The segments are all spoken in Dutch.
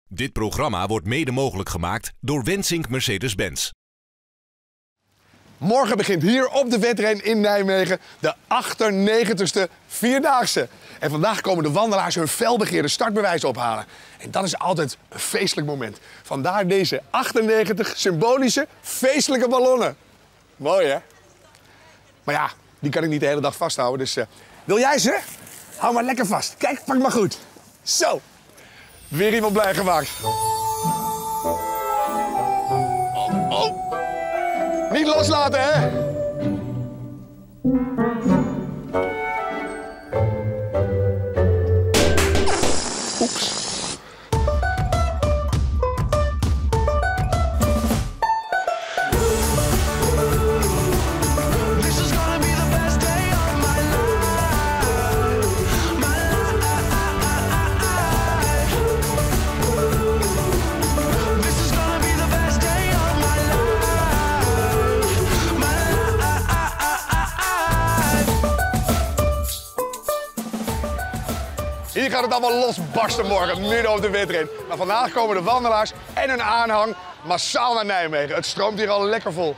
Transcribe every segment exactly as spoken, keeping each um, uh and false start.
Dit programma wordt mede mogelijk gemaakt door Wensink Mercedes-Benz. Morgen begint hier op de wedren in Nijmegen de achtennegentigste Vierdaagse. En vandaag komen de wandelaars hun felbegeerde startbewijs ophalen. En dat is altijd een feestelijk moment. Vandaar deze achtennegentig symbolische, feestelijke ballonnen. Mooi, hè? Maar ja, die kan ik niet de hele dag vasthouden. Dus uh, wil jij ze? Hou maar lekker vast. Kijk, pak maar goed. Zo. Weer iemand blij gemaakt. Oh, oh. Niet loslaten, hè? Oeps. Hier gaat het allemaal losbarsten morgen, midden op de wedren. Maar vandaag komen de wandelaars en hun aanhang massaal naar Nijmegen. Het stroomt hier al lekker vol.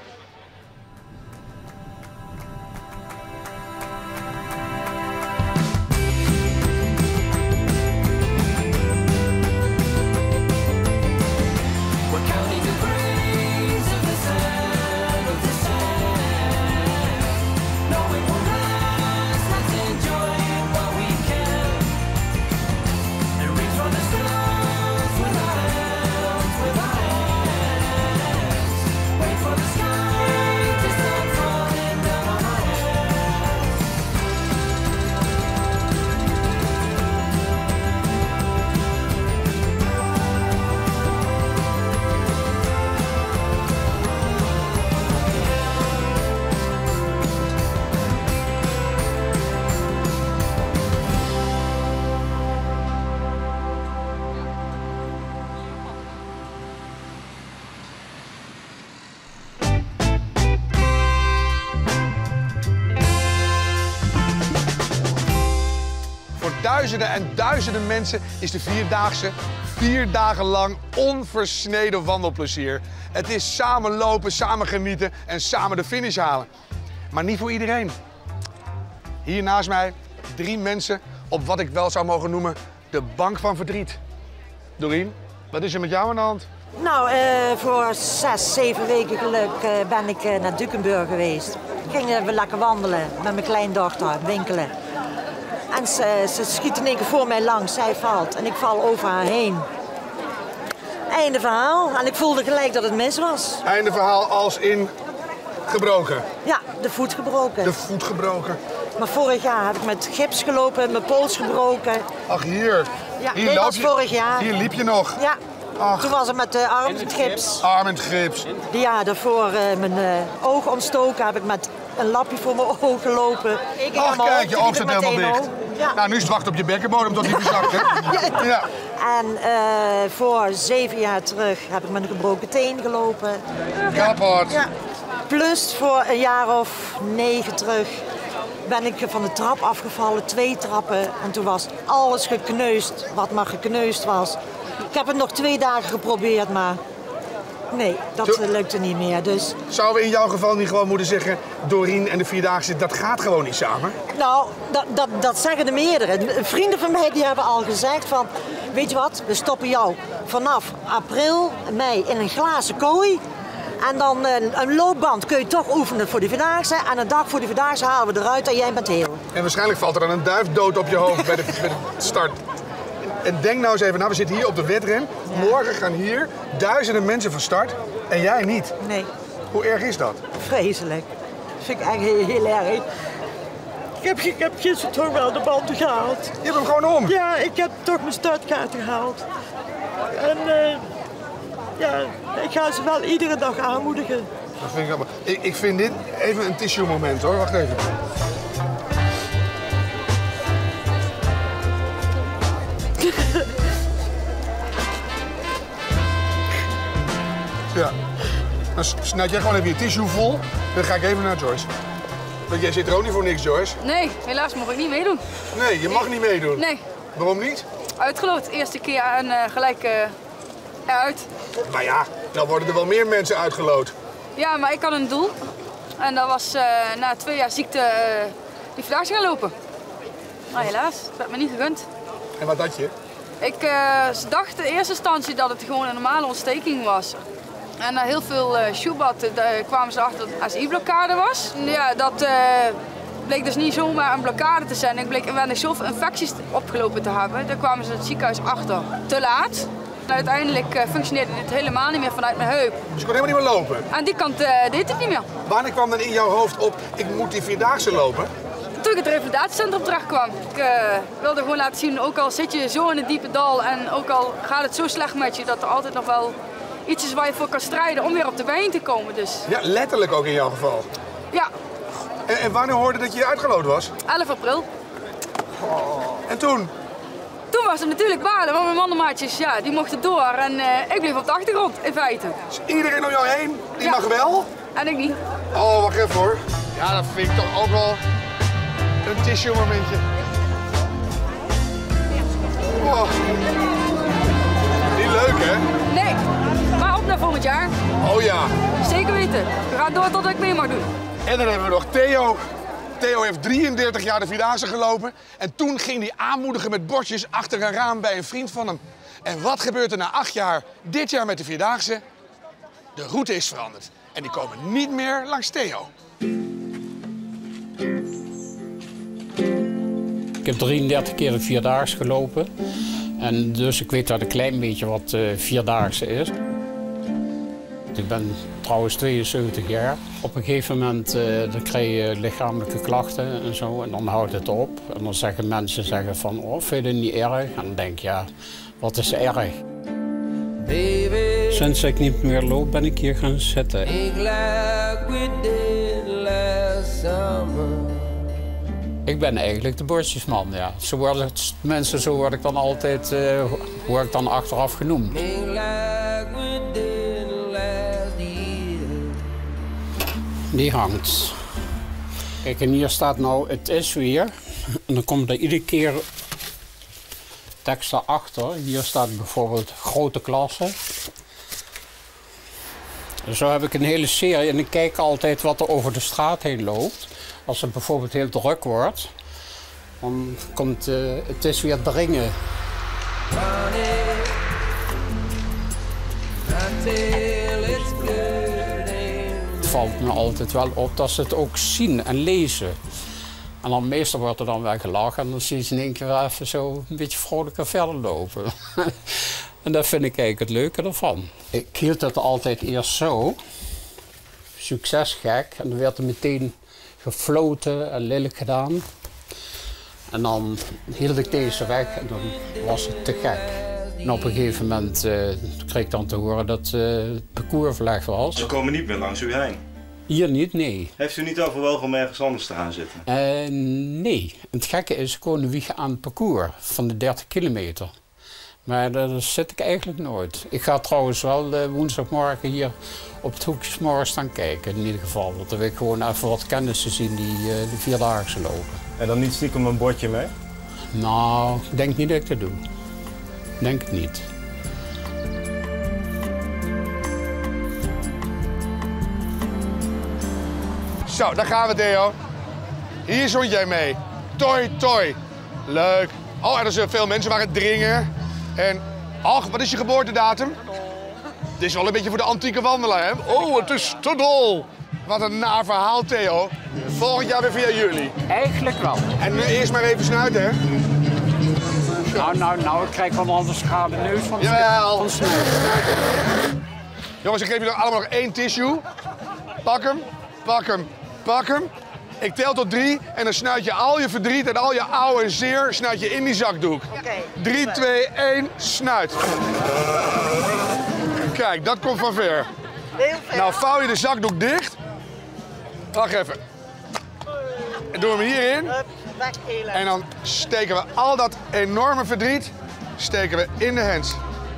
Duizenden en duizenden mensen is de Vierdaagse vier dagen lang onversneden wandelplezier. Het is samen lopen, samen genieten en samen de finish halen. Maar niet voor iedereen. Hier naast mij drie mensen op wat ik wel zou mogen noemen de bank van verdriet. Doreen, wat is er met jou aan de hand? Nou, uh, voor zes, zeven weken geluk uh, ben ik uh, naar Dukenburg geweest. Gingen we lekker wandelen met mijn kleindochter, winkelen. En ze, ze schiet in één keer voor mij langs, zij valt en ik val over haar heen. Einde verhaal. En ik voelde gelijk dat het mis was. Einde verhaal als in gebroken? Ja, de voet gebroken. De voet gebroken. Maar vorig jaar heb ik met gips gelopen, mijn pols gebroken. Ach, hier. Ja, hier dit loop was je, vorig jaar. Hier liep je nog? Ja. Ach. Toen was het met de arm met gips. Arm en gips. Ja, daarvoor uh, mijn uh, oog ontstoken heb ik met een lapje voor mijn oog gelopen. Ik Ach, kijk, je oog zit helemaal dicht. Ja. Nou, nu is het wachten op je bekkenbodem tot die verzakt, hè? Ja. Ja. En uh, voor zeven jaar terug heb ik met een gebroken teen gelopen. Kapot. Ja. Plus voor een jaar of negen terug ben ik van de trap afgevallen, twee trappen. En toen was alles gekneusd, wat maar gekneusd was. Ik heb het nog twee dagen geprobeerd, maar nee, dat Zo... lukte niet meer. Dus... Zouden we in jouw geval niet gewoon moeten zeggen, Doreen en de Vierdaagse, dat gaat gewoon niet samen? Nou, dat, dat, dat zeggen de meerdere. Vrienden van mij die hebben al gezegd van, weet je wat, we stoppen jou vanaf april, mei in een glazen kooi. En dan een, een loopband kun je toch oefenen voor de Vierdaagse. En een dag voor de Vierdaagse halen we eruit en jij bent heel. En waarschijnlijk valt er dan een duif dood op je hoofd bij de, bij de start. En denk nou eens even, nou, we zitten hier op de wedren. Ja. Morgen gaan hier duizenden mensen van start en jij niet. Nee. Hoe erg is dat? Vreselijk. Dat vind ik eigenlijk heel, heel erg. Ik heb, ik heb gisteren toch wel de band gehaald. Je hebt hem gewoon om? Ja, ik heb toch mijn startkaart gehaald. En uh, ja, ik ga ze wel iedere dag aanmoedigen. Dat vind ik allemaal. Ik, ik vind dit even een tissue moment hoor, wacht even. Ja. Dan snijd jij gewoon even je tissue vol. Dan ga ik even naar Joyce. Want jij zit er ook niet voor niks, Joyce. Nee, helaas mag ik niet meedoen. Nee, je mag niet meedoen. Nee. Waarom niet? Uitgeloot. Eerste keer en uh, gelijk uh, uit. Maar ja, dan worden er wel meer mensen uitgeloot. Ja, maar ik had een doel. En dat was uh, na twee jaar ziekte uh, die Vierdaagse gaan lopen. Maar helaas, dat werd me niet gegund. En wat had je? Ik uh, dacht in eerste instantie dat het gewoon een normale ontsteking was. En na heel veel uh, sjoebat uh, kwamen ze achter dat het A S I-blokkade was. Ja, dat uh, bleek dus niet zomaar een blokkade te zijn. Ik bleek inwendig zoveel infecties opgelopen te hebben. Daar kwamen ze in het ziekenhuis achter. Te laat. En uiteindelijk uh, functioneerde dit helemaal niet meer vanuit mijn heup. Dus je kon helemaal niet meer lopen? Aan die kant uh, deed het niet meer. Wanneer kwam dan in jouw hoofd op, ik moet die Vierdaagse lopen? Toen ik het revalidatiecentrum terecht kwam. Ik uh, wilde gewoon laten zien, ook al zit je zo in het diepe dal en ook al gaat het zo slecht met je, dat er altijd nog wel iets is waar je voor kan strijden om weer op de been te komen. Dus. Ja, letterlijk ook in jouw geval. Ja. En, en wanneer hoorde dat je uitgeloot was? elf april. Oh. En toen? Toen was het natuurlijk balen, want mijn mannenmaatjes, ja, die mochten door en uh, ik bleef op de achtergrond, in feite. Dus iedereen om jou heen, die ja. mag wel? En ik niet. Oh, wacht even hoor. Ja, dat vind ik toch ook wel een tissue momentje. Oh. Niet leuk, hè? Nee, maar op naar volgend jaar. Oh ja. Zeker weten. We gaan door tot ik mee mag doen. En dan hebben we nog Theo. Theo heeft drieëndertig jaar de Vierdaagse gelopen. En toen ging hij aanmoedigen met bordjes achter een raam bij een vriend van hem. En wat gebeurt er na acht jaar dit jaar met de Vierdaagse? De route is veranderd. En die komen niet meer langs Theo. Ik heb drieëndertig keer de Vierdaagse gelopen. En dus ik weet dat een klein beetje wat uh, Vierdaagse is. Ik ben trouwens tweeënzeventig jaar. Op een gegeven moment uh, dan krijg je lichamelijke klachten en zo. En dan houdt het op. En dan zeggen mensen zeggen van, oh, vind je het niet erg? En dan denk ik, ja, wat is erg? Baby, sinds ik niet meer loop, ben ik hier gaan zitten. Ik ben eigenlijk de bordjesman, ja. Zo worden het, mensen, zo word ik dan altijd, uh, word ik dan achteraf genoemd. Die hangt. Kijk, en hier staat nou, het is weer. En dan komt er iedere keer tekst daarachter. Hier staat bijvoorbeeld grote klasse. Zo heb ik een hele serie en ik kijk altijd wat er over de straat heen loopt. Als het bijvoorbeeld heel druk wordt, dan komt uh, het is weer dringen. Het valt me altijd wel op dat ze het ook zien en lezen. En dan meestal wordt er dan wel gelachen en dan zie je ze in één keer wel even zo een beetje vrolijker verder lopen. En dat vind ik eigenlijk het leuke ervan. Ik hield het altijd eerst zo, succesgek, en dan werd er meteen gefloten en lelijk gedaan. En dan hield ik deze weg en dan was het te gek. En op een gegeven moment uh, kreeg ik dan te horen dat uh, het parcours verlegd was. Ze komen niet meer langs u heen? Hier niet, nee. Heeft u niet overwogen om ergens anders te gaan zitten? Uh, nee. Het gekke is, ik woon wiegen aan het parcours van de dertig kilometer. Maar daar zit ik eigenlijk nooit. Ik ga trouwens wel uh, woensdagmorgen hier op het hoekje 's morgens staan kijken, in ieder geval. Want dan wil ik gewoon even wat kennissen zien die uh, de Vierdaagse lopen. En dan niet stiekem een bordje mee? Nou, ik denk niet dat ik dat doe. Denk het niet. Zo, daar gaan we, Theo. Hier zond jij mee. Toi, toi. Leuk. Oh, en er zijn veel mensen waar het dringen. En, ach, wat is je geboortedatum? Dit is wel een beetje voor de antieke wandelaar, hè? Oh, het is te dol. Wat een naar verhaal, Theo. Volgend jaar weer via jullie. Eigenlijk wel. En uh, eerst maar even snuiten, hè? Nou, nou, nou, ik krijg wel anders schade neus van Jawel. snuit. Jongens, ik geef jullie allemaal nog één tissue. Pak hem, pak hem, pak hem. Ik tel tot drie en dan snuit je al je verdriet en al je oude en zeer snuit je in die zakdoek. Okay. drie, twee, één, snuit. Kijk, dat komt van ver. Heel ver. Nou vouw je de zakdoek dicht. Wacht even. En doen we hem hierin. Hup, weg, elend. En dan steken we al dat enorme verdriet steken we in de hands.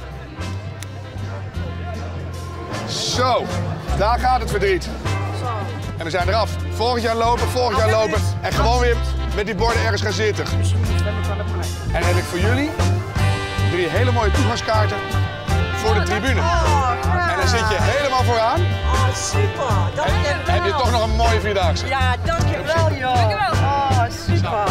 Zo, daar gaat het verdriet. Zo. En we zijn eraf. Volgend jaar lopen, volgend jaar lopen. En gewoon weer met die borden ergens gaan zitten. En dan heb ik voor jullie drie hele mooie toegangskaarten voor de tribune. En dan zit je helemaal vooraan. Oh, super. Dankjewel. En heb je toch nog een mooie vierdaagse. Ja, dankjewel, joh. Dankjewel. Oh, super.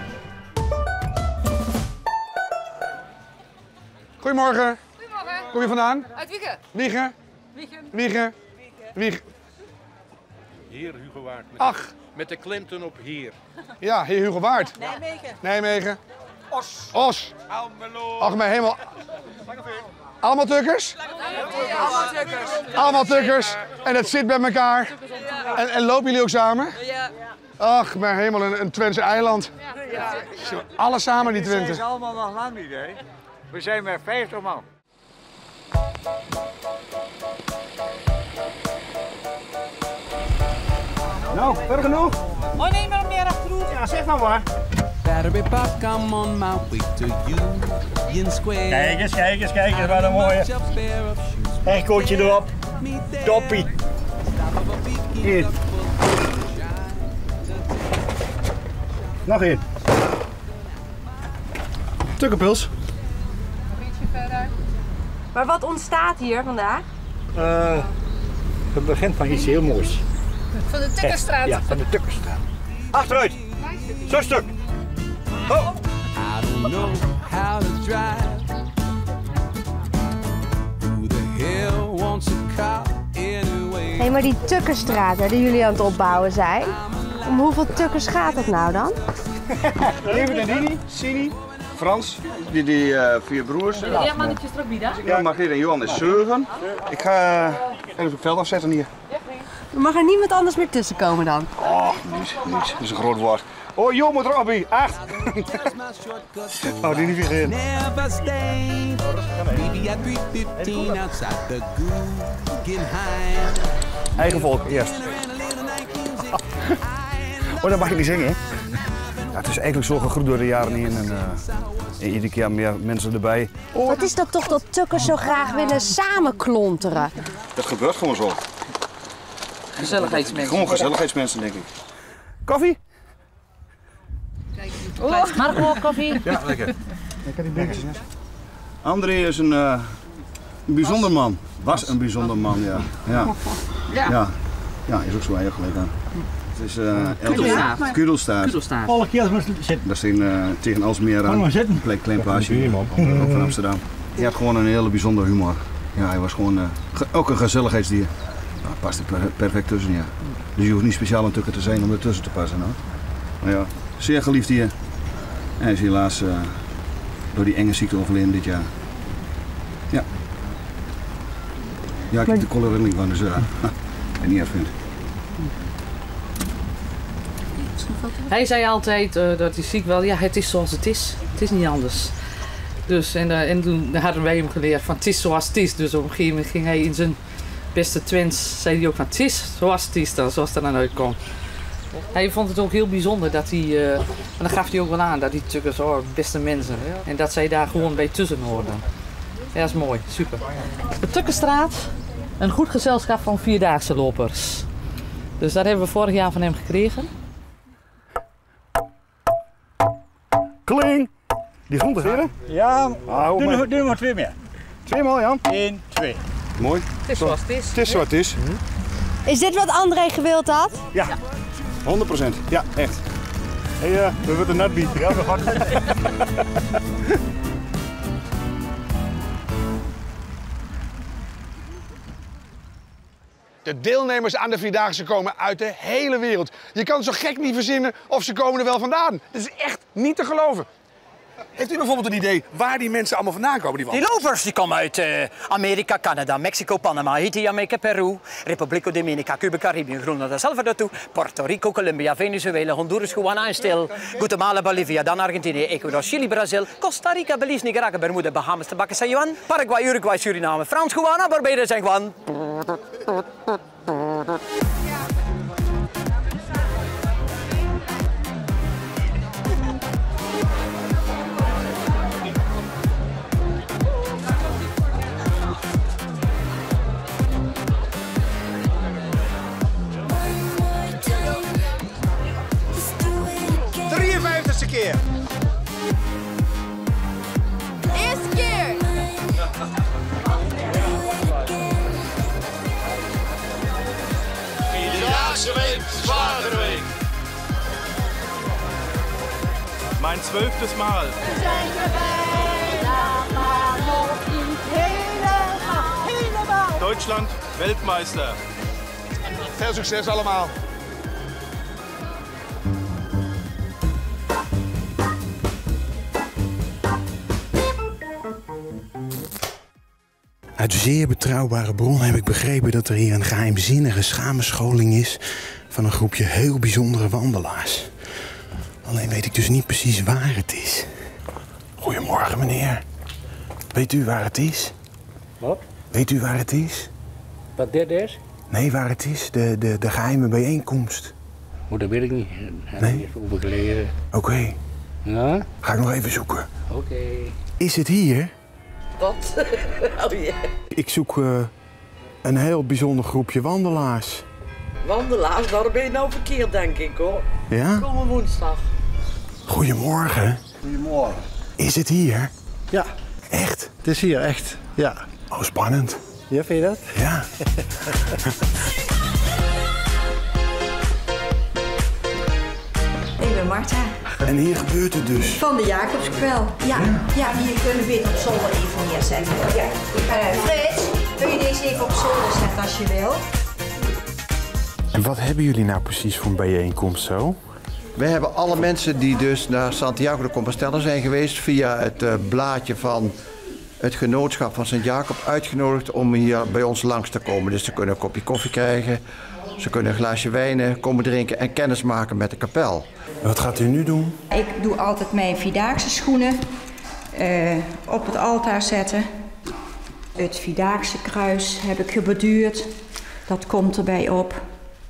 Goedemorgen. Goedemorgen. Kom je vandaan? Uit Wiegen. Wiegen? Wiegen. Wiegen? Wiegen. Hier Hugo Waard. Met, Ach, met de klemtoon op hier. ja, heer Hugo Waard. Nijmegen. Nijmegen. Os. Os. Almelo. Ach, maar helemaal... Allemaal tukkers? Allemaal tukkers. Allemaal tukkers. En het zit bij elkaar. En, en lopen jullie ook samen? Ja. Ach, maar helemaal een, een Twentse eiland. Ja. Alle samen die Het is Twente. allemaal nog lang niet, hè? We zijn met vijftig man. Nou, ver genoeg? Oh nee, maar meer achterhoed. Ja, zeg maar maar. Battery park, I'm on my way to Union Square. Kijk eens, kijk eens, kijk eens, wat een mooie. Echootje erop. Toppie. Hier. Nog één. Tukkenpuls. Maar wat ontstaat hier vandaag? Uh, het begint van iets heel moois. Van de Tukkerstraat. Ja, van de Tukkerstraat. Achteruit. Zo'n stuk. Oh. I don't know how to drive. Who the hell wants a car anyway? Hé, maar die Tukkerstraat hè, die jullie aan het opbouwen zijn. Om hoeveel tukkers gaat het nou dan? Even en Dini, Sini, Frans, die, die uh, vier broers. Ja, mannetjes er ook niet, hè? Ja, Margriet en Johan is zeven. Ik ga uh, even het veld afzetten hier. Er mag er niemand anders meer tussen komen dan. Oh, niets, niets. Dat is een groot woord. Oh, Jo moet Robbie, acht. Oh, die niet vergeten. Never stay. Maybe at three fifteen outside the Guggenheim. Eigen volk, eerst. Oh, dat mag je niet zingen, hè? Ja, het is eigenlijk zo gegroeid door de jaren heen en, uh, en iedere keer meer mensen erbij. Oh, wat is dat toch dat tukkers zo graag willen samenklonteren? Dat gebeurt gewoon zo. Gezelligheidsmensen. Gewoon gezelligheidsmensen, denk ik. Koffie? Oh, maar gewoon koffie. Ja, lekker. Ik heb die bekertjes net. André is een, uh, een bijzonder man. Was een bijzonder man, ja. Ja. Ja, ja is ook zo heel gelijk aan. Het is uh, Kudelstaart. Kudelstaart. Kudelstaart. Alle keer maar zitten. Dat is in, uh, tegen Alsmeer aan. Een klein, klein plaatsje. Ook van Amsterdam. Hij had gewoon een hele bijzondere humor. Ja, hij was gewoon uh, ge ook een gezelligheidsdier. Nou, past er per perfect tussen, ja. Dus je hoeft niet speciaal een tukker te zijn om ertussen te passen, hoor. Maar ja, zeer geliefd hier. En hij is helaas uh, door die enge ziekte overleden dit jaar. Ja. Ja, ik heb de cholera van, dus uh, en niet erg vind. Hij zei altijd uh, dat hij ziek wel, ja, het is zoals het is. Het is niet anders. Dus, en, uh, en toen hadden wij hem geleerd van het is zoals het is. Dus op een gegeven moment ging hij in zijn beste Twents, zei hij ook van het is zoals het is dan, zoals het er dan uitkomt. Hij vond het ook heel bijzonder dat hij, uh, en dan gaf hij ook wel aan dat die tukkers, oh, beste mensen. En dat zij daar gewoon bij tussen hoorden. Ja, dat is mooi, super. De Tukkerstraat, een goed gezelschap van vierdaagse lopers. Dus dat hebben we vorig jaar van hem gekregen. Kling! Die grond is weer? Ja, ah, doe, maar. doe maar twee meer. Twee maal, Jan. Eén, twee. Mooi. Het is zoals het is. Het is zoals het is. Is dit wat André gewild had? Ja, honderd procent. Ja, echt. Hé, hey, uh, we willen net bieden. Ja, we gaan. De deelnemers aan de Vierdaagse komen uit de hele wereld. Je kan zo gek niet verzinnen of ze komen er wel vandaan. Dat is echt niet te geloven. Heeft u bijvoorbeeld een idee waar die mensen allemaal vandaan komen? Die, die lopers die komen uit uh, Amerika, Canada, Mexico, Panama, Haiti, Jamaica, Peru, Republiek Dominica, Cuba, Caribië, Groenland, El Salvador, Puerto Rico, Colombia, Venezuela, Honduras, Guyana en Stil, Guatemala, Bolivia, dan Argentinië, Ecuador, Chili, Brazil, Costa Rica, Belize, Nicaragua, Bermuda, Bahamas, Tabaco, San Juan, Paraguay, Uruguay, Suriname, Frans, Guyana, Barbados en Guam. drieënvijftigste keer. Eerste keer. zwölftes Mal. We zijn er bijna, maar nog niet helemaal, helemaal. Deutschland Weltmeister. Veel succes allemaal. Uit zeer betrouwbare bron heb ik begrepen dat er hier een geheimzinnige samenscholing is van een groepje heel bijzondere wandelaars. Alleen weet ik dus niet precies waar het is. Goedemorgen, meneer. Weet u waar het is? Wat? Weet u waar het is? Wat dit is? Nee, waar het is. De, de, de geheime bijeenkomst. Oh, dat weet ik niet. Heb Nee? ik even over gelezen. Oké. Okay. Ja? Ga ik nog even zoeken. Oké. Okay. Is het hier? Wat? Oh yeah. Ik zoek uh, een heel bijzonder groepje wandelaars. Wandelaars? Daar ben je nou verkeerd, denk ik, hoor. Ja? Komende woensdag. Goedemorgen. Goedemorgen. Is het hier? Ja. Echt? Het is hier, echt. Ja. Oh, spannend. Ja, vind je dat? Ja. Ik ben Marta. En hier gebeurt het dus? Van de Jacobskwel. Ja, ja, die kunnen we weer op zolder even neerzetten. Ja. Uh, Frits, kun je deze even op zolder zetten als je wil? En wat hebben jullie nou precies voor een bijeenkomst zo? We hebben alle mensen die dus naar Santiago de Compostela zijn geweest via het uh, blaadje van het genootschap van Sint Jacob uitgenodigd om hier bij ons langs te komen. Dus ze kunnen een kopje koffie krijgen, ze kunnen een glaasje wijn komen drinken en kennis maken met de kapel. Wat gaat u nu doen? Ik doe altijd mijn Vierdaagse schoenen uh, op het altaar zetten. Het Vierdaagse kruis heb ik geborduurd. Dat komt erbij op.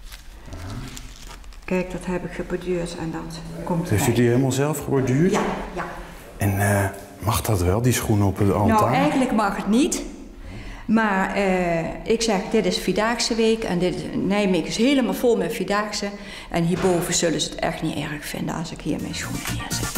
Kijk, dat heb ik geborduurd en dat komt erbij. Heeft u die helemaal zelf geborduurd? Ja, ja. En uh, mag dat wel, die schoenen op het altaar? Nou, eigenlijk mag het niet. Maar uh, ik zeg, dit is Vierdaagse week en dit is, Nijmegen is helemaal vol met Vierdaagse. En hierboven zullen ze het echt niet erg vinden als ik hier mijn schoenen neerzet.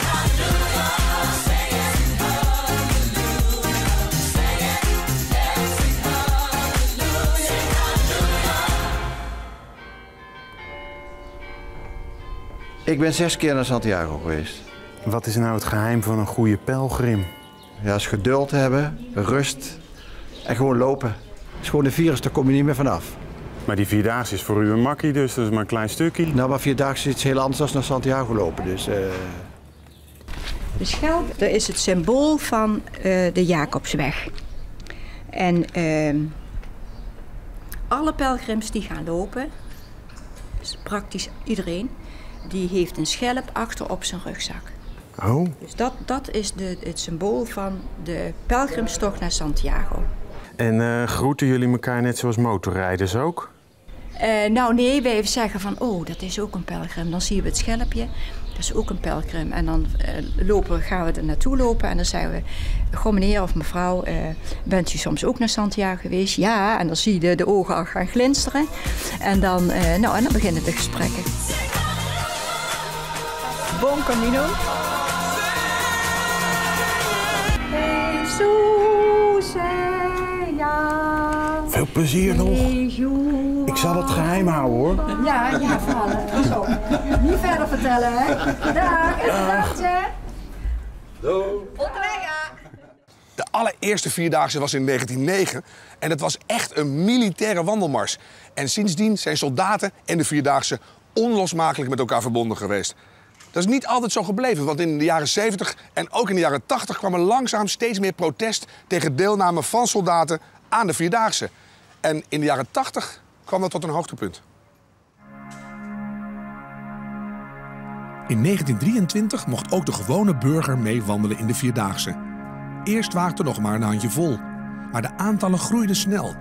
Ik ben zes keer naar Santiago geweest. Wat is nou het geheim van een goede pelgrim? Ja, is geduld hebben, rust en gewoon lopen. Is gewoon de virus, daar kom je niet meer vanaf. Maar die Vierdaagse is voor u een makkie, dus dat is maar een klein stukje. Nou, maar Vierdaagse is iets heel anders dan naar Santiago lopen, dus... Uh... De schelp, dat is het symbool van uh, de Jacobsweg. En uh, alle pelgrims die gaan lopen, dus praktisch iedereen, die heeft een schelp achter op zijn rugzak. Oh. Dus dat, dat is de, het symbool van de pelgrimstocht naar Santiago. En uh, groeten jullie elkaar net zoals motorrijders ook? Uh, nou nee, wij zeggen van, oh, dat is ook een pelgrim. Dan zien we het schelpje, dat is ook een pelgrim. En dan uh, lopen, gaan we er naartoe lopen en dan zeggen we, goh meneer of mevrouw, uh, bent u soms ook naar Santiago geweest? Ja, en dan zie je de, de ogen al gaan glinsteren. En dan, uh, nou, en dan beginnen de gesprekken. Bon camino. Veel plezier nog. Ik zal het geheim houden hoor. Ja, ja, vallen. Pas op. Niet verder vertellen, hè. Dag, en dagje. Doei. De allereerste Vierdaagse was in negentien nul negen en het was echt een militaire wandelmars. En sindsdien zijn soldaten en de Vierdaagse onlosmakelijk met elkaar verbonden geweest. Dat is niet altijd zo gebleven, want in de jaren zeventig en ook in de jaren tachtig kwam er langzaam steeds meer protest tegen deelname van soldaten aan de Vierdaagse. En in de jaren tachtig kwam dat tot een hoogtepunt. In negentien drieëntwintig mocht ook de gewone burger meewandelen in de Vierdaagse. Eerst waren er nog maar een handjevol, maar de aantallen groeiden snel.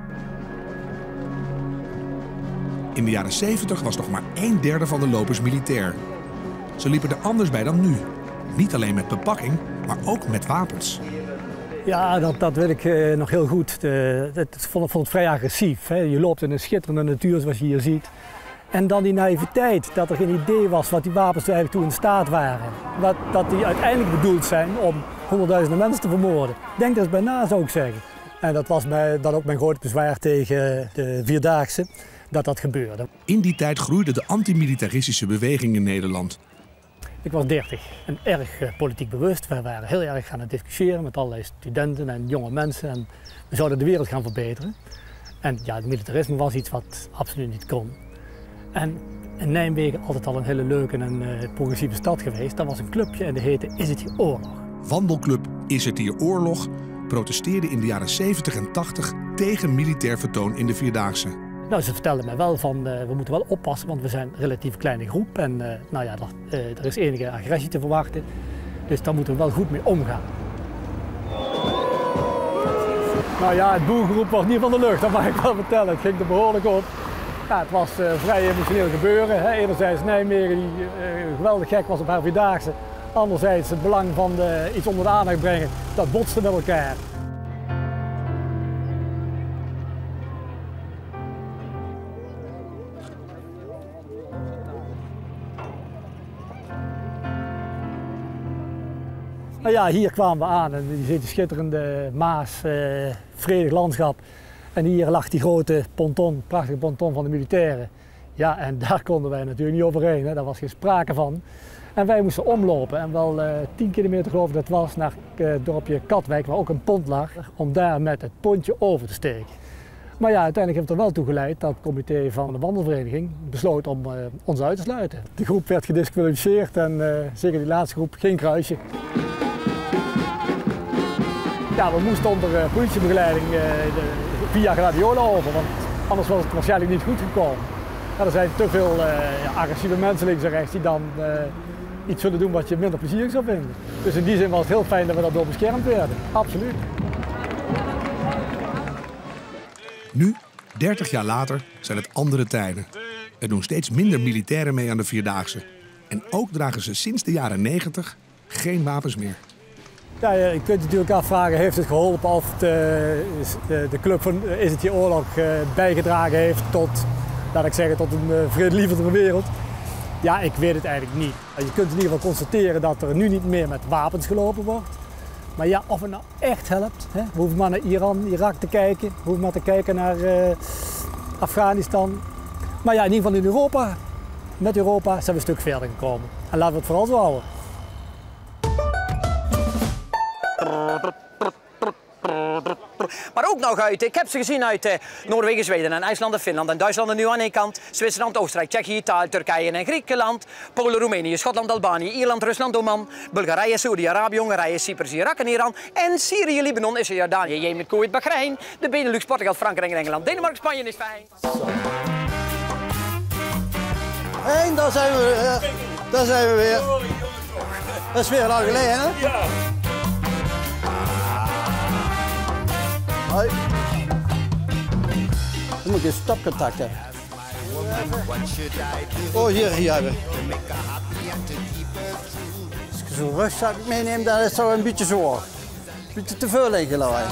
In de jaren zeventig was nog maar een derde van de lopers militair. Ze liepen er anders bij dan nu. Niet alleen met bepakking, maar ook met wapens. Ja, dat, dat weet ik uh, nog heel goed. De, dat vond, vond het vrij agressief. Hè. Je loopt in een schitterende natuur zoals je hier ziet. En dan die naïviteit, dat er geen idee was wat die wapens eigenlijk toe in staat waren. Wat, dat die uiteindelijk bedoeld zijn om honderdduizenden mensen te vermoorden. Denk er eens bij na, zou ik zeggen. En dat was mij, dan ook mijn groot bezwaar tegen de Vierdaagse, dat dat gebeurde. In die tijd groeide de antimilitaristische beweging in Nederland. Ik was dertig en erg uh, politiek bewust. We waren heel erg gaan discussiëren met allerlei studenten en jonge mensen. En we zouden de wereld gaan verbeteren. En ja, het militarisme was iets wat absoluut niet kon. En in Nijmegen altijd al een hele leuke en uh, progressieve stad geweest. Dat was een clubje en die heette Is het hier oorlog? Wandelclub Is het hier oorlog protesteerde in de jaren zeventig en tachtig tegen militair vertoon in de Vierdaagse. Nou, ze vertelden mij wel van uh, we moeten wel oppassen, want we zijn een relatief kleine groep. En uh, nou ja, dat, uh, er is enige agressie te verwachten. Dus daar moeten we wel goed mee omgaan. Nou ja, het boergeroep was niet van de lucht, dat mag ik wel vertellen. Het ging er behoorlijk op. Ja, het was uh, vrij emotioneel gebeuren. Hè. Enerzijds Nijmegen, die uh, geweldig gek was op haar Vierdaagse. Anderzijds het belang van uh, iets onder de aandacht brengen, dat botste met elkaar. Nou ja, hier kwamen we aan en je ziet de schitterende Maas, uh, vredig landschap. En hier lag die grote ponton, prachtige ponton van de militairen. Ja, en daar konden wij natuurlijk niet overheen, hè. Daar was geen sprake van. En wij moesten omlopen en wel uh, tien kilometer geloof ik dat was naar uh, het dorpje Katwijk, waar ook een pont lag, om daar met het pontje over te steken. Maar ja, uiteindelijk heeft het er wel toe geleid dat het comité van de wandelvereniging besloot om uh, ons uit te sluiten. De groep werd gedisqualificeerd en uh, zeker die laatste groep geen kruisje. Ja, we moesten onder uh, politiebegeleiding uh, de, via Gladiola over, want anders was het waarschijnlijk niet goed gekomen. Ja, er zijn te veel uh, ja, agressieve mensen links en rechts die dan uh, iets zullen doen wat je minder plezierig zou vinden. Dus in die zin was het heel fijn dat we daardoor beschermd werden. Absoluut. Nu, dertig jaar later, zijn het andere tijden. Er doen steeds minder militairen mee aan de Vierdaagse. En ook dragen ze sinds de jaren negentig geen wapens meer. Ja, je kunt je natuurlijk afvragen, heeft het geholpen of de, de club van Is het hier oorlog bijgedragen heeft tot, laat ik zeggen, tot een vredelievendere wereld? Ja, ik weet het eigenlijk niet. Je kunt in ieder geval constateren dat er nu niet meer met wapens gelopen wordt. Maar ja, of het nou echt helpt, hè? We hoeven maar naar Iran, Irak te kijken, we hoeven maar te kijken naar uh, Afghanistan. Maar ja, in ieder geval in Europa, met Europa zijn we een stuk verder gekomen. En laten we het vooral zo houden. Maar ook nog uit, ik heb ze gezien uit eh, Noorwegen, Zweden en IJsland en Finland en Duitsland en nu aan één kant, Zwitserland, Oostenrijk, Tsjechië, Italië, Turkije en Griekenland, Polen, Roemenië, Schotland, Albanië, Ierland, Rusland, Oman, Bulgarije, Saudi-Arabië, Hongarije, Cyprus, Irak en Iran en Syrië, Libanon, Israël, Jordanië, Jemen, Kuwait, Bahrein, de Benelux, Portugal, Frankrijk en Engeland, Denemarken, Spanje is fijn. En daar zijn we weer. Daar zijn we weer. Dat is weer lang geleden, hè? Ja. Hoi. Dan moet je stopcontact hebben. Oh, hier, hier hebben we. Als je zo'n rugzak meeneemt, dan is het toch een beetje zwaar. Een beetje te veel liggen, lawaai.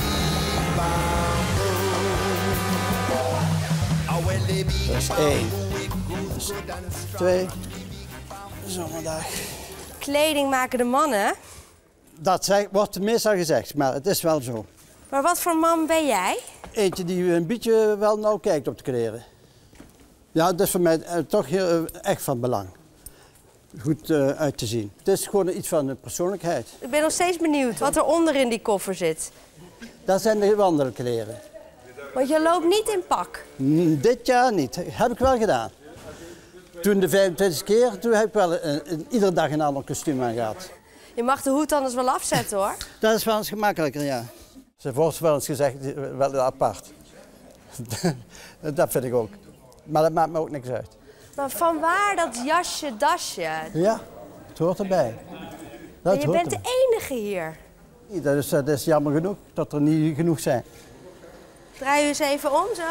Dat is één. Dat is twee. Zomerdag. Kleding maken de mannen? Dat zeg, wordt meestal gezegd, maar het is wel zo. Maar wat voor man ben jij? Eentje die een beetje wel nauw kijkt op de kleren. Ja, dat is voor mij uh, toch heel, uh, echt van belang. Goed uh, uit te zien. Het is gewoon iets van de persoonlijkheid. Ik ben nog steeds benieuwd wat er onder in die koffer zit. Dat zijn de wandelkleren. Want je loopt niet in pak? Mm, dit jaar niet. Heb ik wel gedaan. Toen de vijfentwintig keer, toen heb ik wel uh, uh, iedere dag een ander kostuum aan gehad. Je mag de hoed anders wel afzetten, hoor. Dat is wel eens gemakkelijker, ja. Ze wordt wel eens gezegd, wel apart. Dat vind ik ook. Maar dat maakt me ook niks uit. Maar vanwaar dat jasje, dasje? Ja, het hoort erbij. Dat en je hoort bent erbij. de enige hier. Dat is, dat is jammer genoeg, dat er niet genoeg zijn. Draai je eens even om, zo.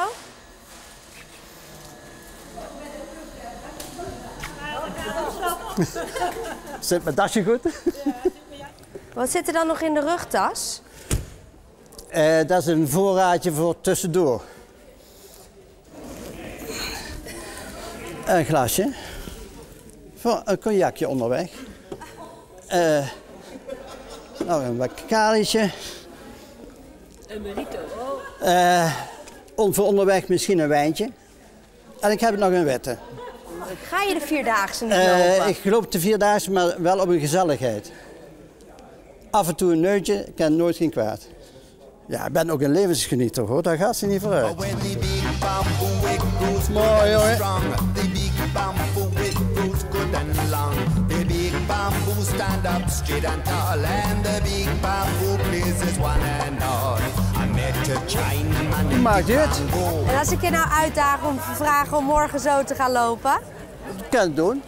Zit mijn dasje goed? Wat zit er dan nog in de rugtas? Uh, dat is een voorraadje voor tussendoor. Een glasje. Voor een cognacje onderweg. Uh, nog een bakalietje. Een merito. Uh, voor onderweg misschien een wijntje. En ik heb nog een witte. Ga je de Vierdaagse niet Uh, lopen? ik loop de Vierdaagse, maar wel op een gezelligheid. Af en toe een neutje, kan nooit geen kwaad. Ja, ik ben ook een levensgenieter hoor, daar gaat ze niet vooruit. Mooi jongen. Hoe maakt u het? En als ik je nou uitdaag om te vragen om morgen zo te gaan lopen? Dat kan ik doen.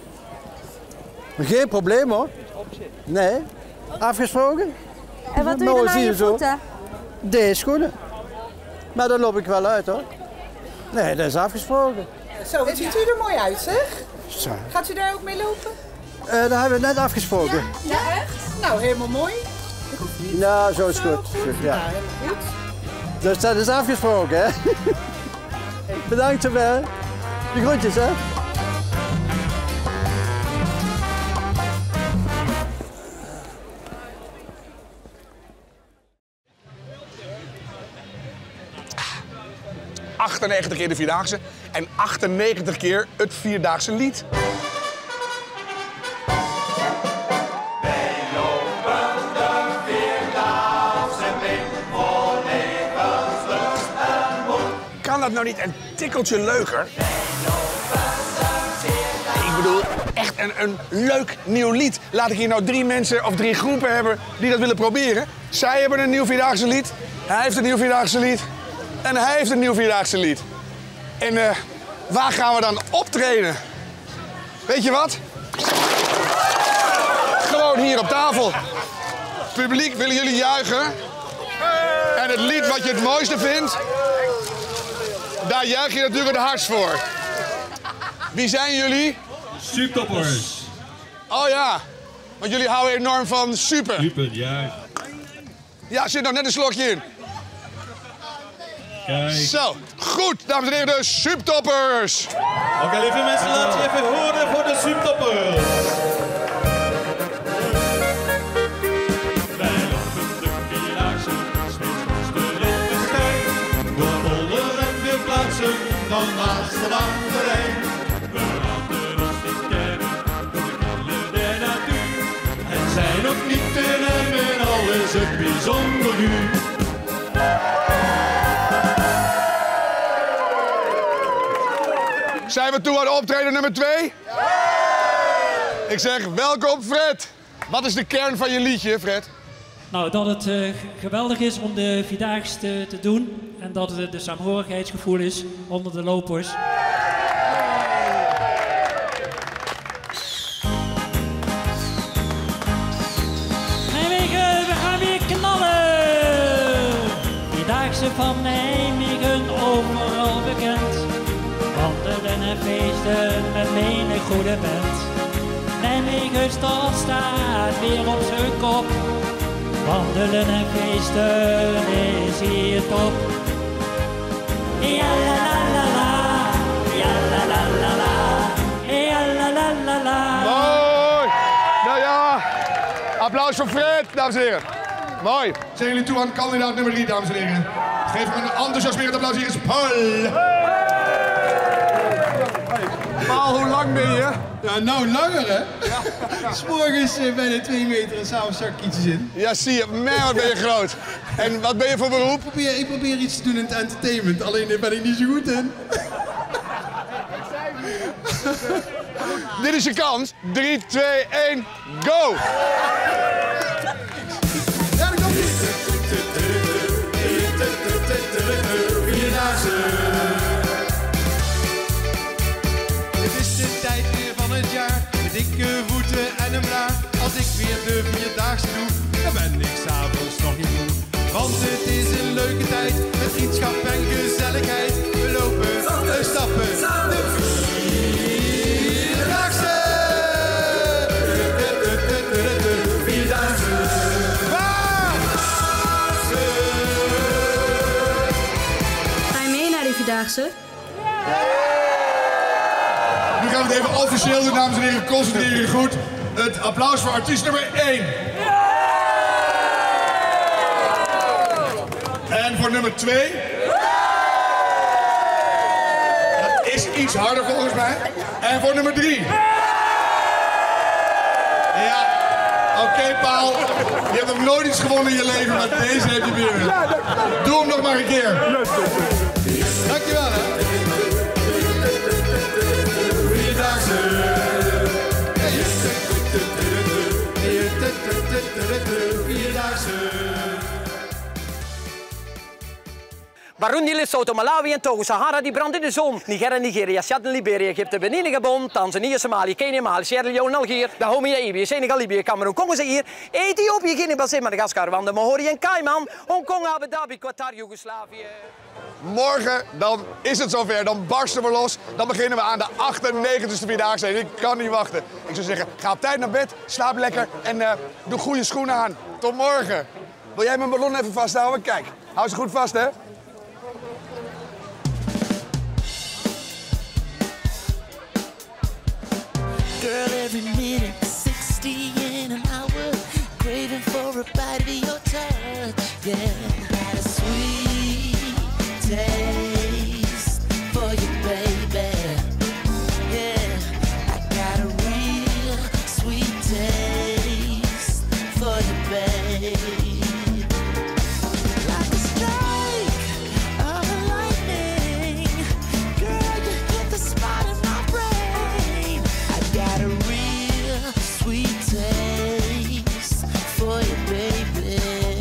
Geen probleem hoor. Nee. Afgesproken? En wat doe je dan aan je voeten? Deze schoenen. Maar daar loop ik wel uit hoor. Nee, dat is afgesproken. Zo, wat ziet u er mooi uit zeg. Zo. Gaat u daar ook mee lopen? Uh, daar hebben we net afgesproken. Ja, ja echt? Nou, helemaal mooi. Nou, zo is goed. Ja. Goed. Dus dat is afgesproken hè. Bedankt zoveel. De groetjes hè. achtennegentig keer de Vierdaagse en achtennegentig keer het Vierdaagse lied. Wij lopen de Vierdaagse mee, vol levenslust en moed. Kan dat nou niet een tikkeltje leuker? Ik bedoel, echt een, een leuk nieuw lied. Laat ik hier nou drie mensen of drie groepen hebben die dat willen proberen. Zij hebben een nieuw Vierdaagse lied, hij heeft een nieuw Vierdaagse lied. En hij heeft een nieuw Vierdaagse lied. En uh, waar gaan we dan optreden? Weet je wat? Gewoon hier op tafel. Publiek, willen jullie juichen? En het lied wat je het mooiste vindt, daar juich je natuurlijk het hardst voor. Wie zijn jullie? Subtoppers. Oh ja, want jullie houden enorm van super. Super, ja. Ja, zit nog net een slokje in. Kijk. Zo, goed, dames en heren, de Subtoppers. Oké, okay, lieve mensen, laat je even horen voor de Subtoppers. Wij lopen de Vierdaagse, steeds de Rittenstein. Door Boller en veel plaatsen, dan naast de Lange Rijn. We laten ons niet kennen door de killen der natuur. En zijn ook niet te nemen in alles het bijzonder nu. Zijn we toe aan optreden nummer twee? Ja! Ik zeg welkom Fred. Wat is de kern van je liedje, Fred? Nou, dat het uh, geweldig is om de Vierdaagse te, te doen. En dat het de saamhorigheidsgevoel is onder de lopers. Nijmegen, we gaan weer knallen! Vierdaagse van Nijmegen, overal bekend. Wandelen en feesten met menig goede band. Nijmegen stad staat weer op zijn kop. Wandelen en feesten is hier top. Ja la la la la, ja la la la la, ja la la la la. Mooi! Nou ja, applaus voor Fred, dames en heren. Mooi. Zijn jullie toe aan kandidaat nummer drie, dames en heren? Geef hem een enthousiasmerend applaus, hier is Paul. Paul, hoe lang ben je? Ja, nou langer hè? Ja. 's Morgens uh, bijna twee meter en s'avonds zak ik iets in. Ja, zie je. Man, wat ben je groot. En wat ben je voor beroep? Ik probeer, ik probeer iets te doen in het entertainment, alleen daar ben ik niet zo goed in. Dit is je kans. drie, twee, één, go! Ja, dat komt niet. Dikke voeten en een blaar. Als ik weer de Vierdaagse doe, dan ben ik s'avonds nog niet moe. Want het is een leuke tijd, met vriendschap en gezelligheid. We lopen, we stappen, de Vierdaagse. De Vierdaagse. Ga je mee naar de Vierdaagse? Nu gaan we het even officieel doen, dames en heren. Concentreer je goed. Het applaus voor artiest nummer één. En voor nummer twee. Dat is iets harder volgens mij. En voor nummer drie. Ja, oké okay, Paul. Je hebt nog nooit iets gewonnen in je leven, maar deze heb je weer. Doe hem nog maar een keer. Dankjewel hè. Vierdaagse. Burundi, Lesotho, Malawi en Togo, Sahara die brandt in de zon. Niger, Nigeria, Chad en Liberia, Egypte, Benin, Gabon, Tanzania, Somalië, Kenia, Mali, Sierra Leone, Algier, Dahomey, Namibië, Senegal, Libië, Cameroen, Congo, Zaïre, Ethiopië, Guinea, Bissau, Madagaskar, Rwanda, Mahori en Cayman, Hongkong, Abu Dhabi, Qatar, Joegoslavië. Morgen dan is het zover, dan barsten we los. Dan beginnen we aan de achtennegentigste Vierdaagse. Ik kan niet wachten. Ik zou zeggen, ga op tijd naar bed, slaap lekker en uh, doe goede schoenen aan. Tot morgen. Wil jij mijn ballon even vasthouden? Kijk, hou ze goed vast hè. Girl, every minute, sixty in an hour, craving for a bite of your touch, yeah. Got a sweet taste for you, baby, yeah. I got a real sweet taste for you, baby. Like a strike of lightning, girl, you hit the spot in my brain. Got a real sweet taste for you, baby.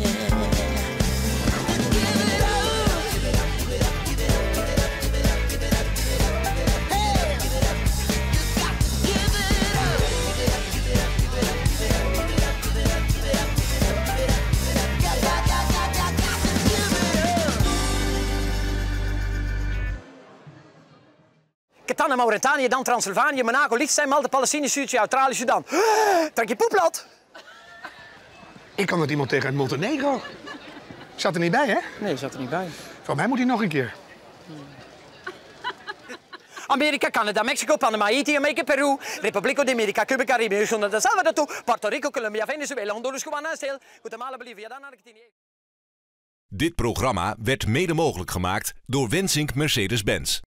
Give it up, give it up, give it up, give it up, give it up, give it up, give it up, give it up. Hey, give it up. You got to give it up. Give it up, give it up, give it up, give it up, give it up, give it up, give it up, give it up, give it up. Got, got, got, got, got, got to give it up. Qatar, Mauritanië, dan Transylvanië, Monaco, Liechtenstein, Malta, Palestina, Suriname, Australië, Sudan. Trek je poeplat. Ik kan met iemand tegen uit Montenegro. Zat er niet bij, hè? Nee, zat er niet bij. Van mij moet hij nog een keer. Amerika, Canada, Mexico, Panama, Haiti, Jamaica, Peru, Republico d'America, Cuba, Caribië, Guyana, El Salvador, Puerto Rico, Colombia, Venezuela, Honduras, Guyana, Stil, Guatemala, Bolivia, dan Argentinië. Dit programma werd mede mogelijk gemaakt door Wensink Mercedes-Benz.